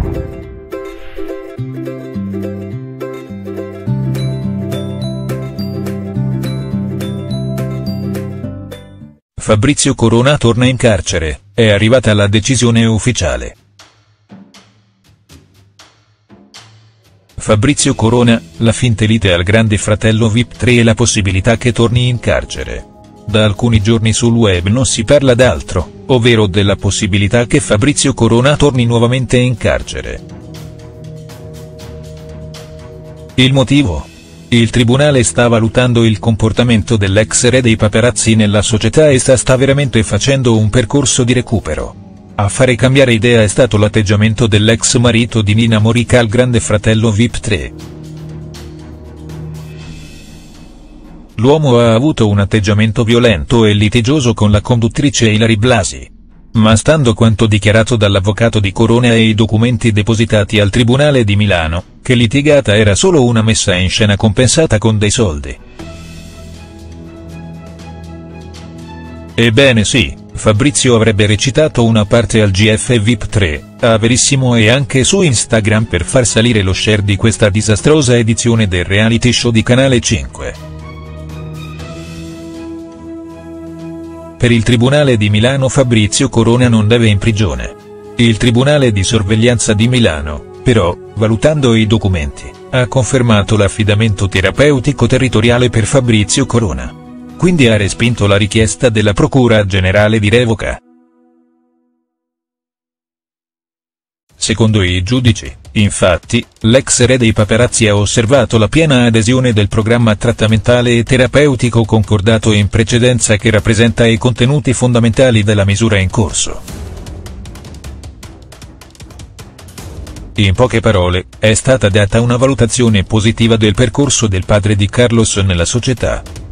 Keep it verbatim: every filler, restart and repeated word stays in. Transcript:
Fabrizio Corona torna in carcere, è arrivata la decisione ufficiale. Fabrizio Corona, la finta lite al grande fratello V I P tre e la possibilità che torni in carcere. Da alcuni giorni sul web non si parla d'altro, ovvero della possibilità che Fabrizio Corona torni nuovamente in carcere. Il motivo? Il tribunale sta valutando il comportamento dell'ex re dei paparazzi nella società e sta, sta veramente facendo un percorso di recupero. A fare cambiare idea è stato l'atteggiamento dell'ex marito di Nina Morica al grande fratello V I P tre. L'uomo ha avuto un atteggiamento violento e litigioso con la conduttrice Ilary Blasi. Ma stando quanto dichiarato dall'avvocato di Corona e i documenti depositati al Tribunale di Milano, che litigata era solo una messa in scena compensata con dei soldi. Ebbene sì, Fabrizio avrebbe recitato una parte al G F V I P tre, a Verissimo e anche su Instagram per far salire lo share di questa disastrosa edizione del reality show di Canale cinque. Per il Tribunale di Milano Fabrizio Corona non deve in prigione. Il Tribunale di sorveglianza di Milano, però, valutando i documenti, ha confermato l'affidamento terapeutico territoriale per Fabrizio Corona. Quindi ha respinto la richiesta della Procura Generale di revoca. Secondo i giudici, infatti, l'ex re dei paparazzi ha osservato la piena adesione del programma trattamentale e terapeutico concordato in precedenza che rappresenta i contenuti fondamentali della misura in corso. In poche parole, è stata data una valutazione positiva del percorso del padre di Carlos nella società.